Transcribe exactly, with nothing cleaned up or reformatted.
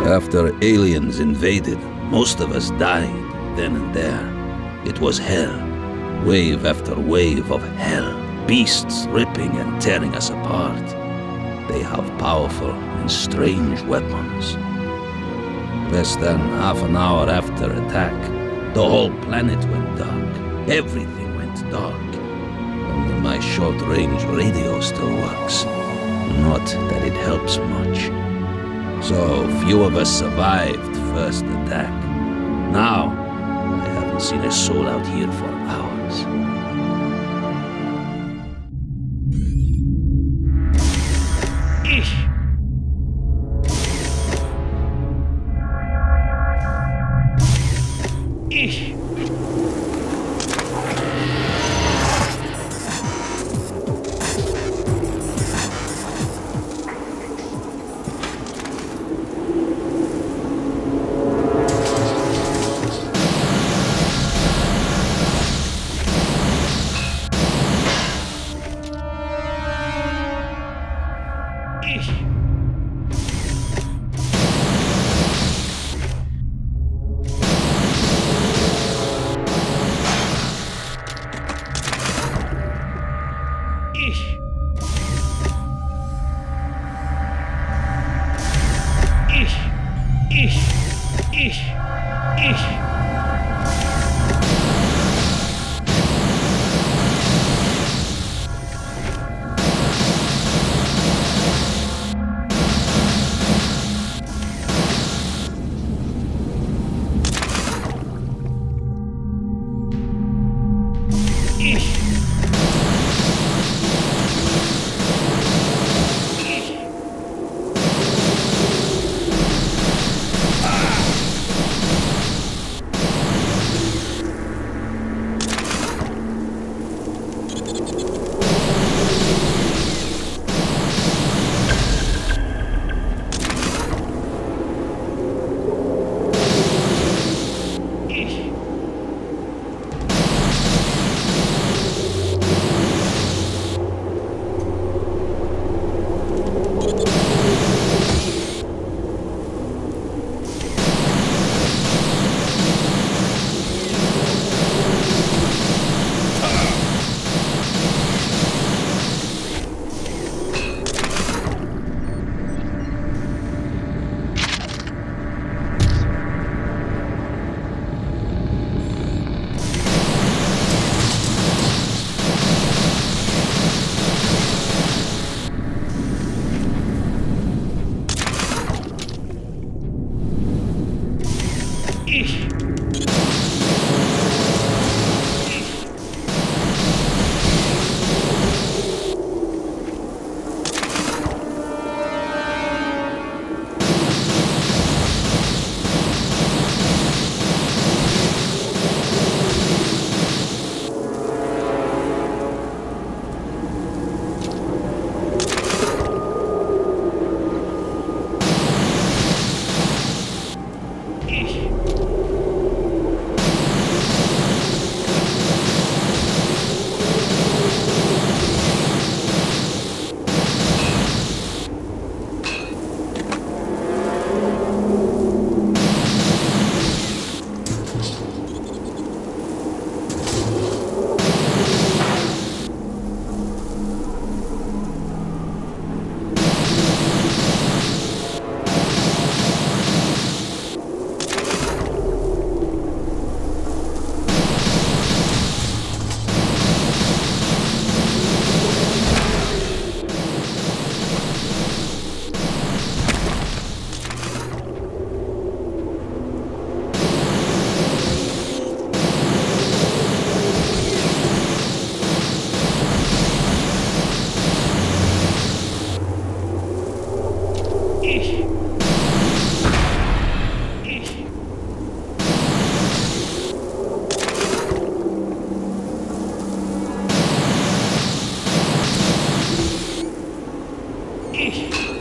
After aliens invaded, most of us died then and there. It was hell. Wave after wave of hell. Beasts ripping and tearing us apart. They have powerful and strange weapons. Less than half an hour after attack, the whole planet went dark. Everything went dark. Only my short-range radio still works. Not that it helps much. So few of us survived first attack. Now, I haven't seen a soul out here for hours. Ish. Ish. Eesh.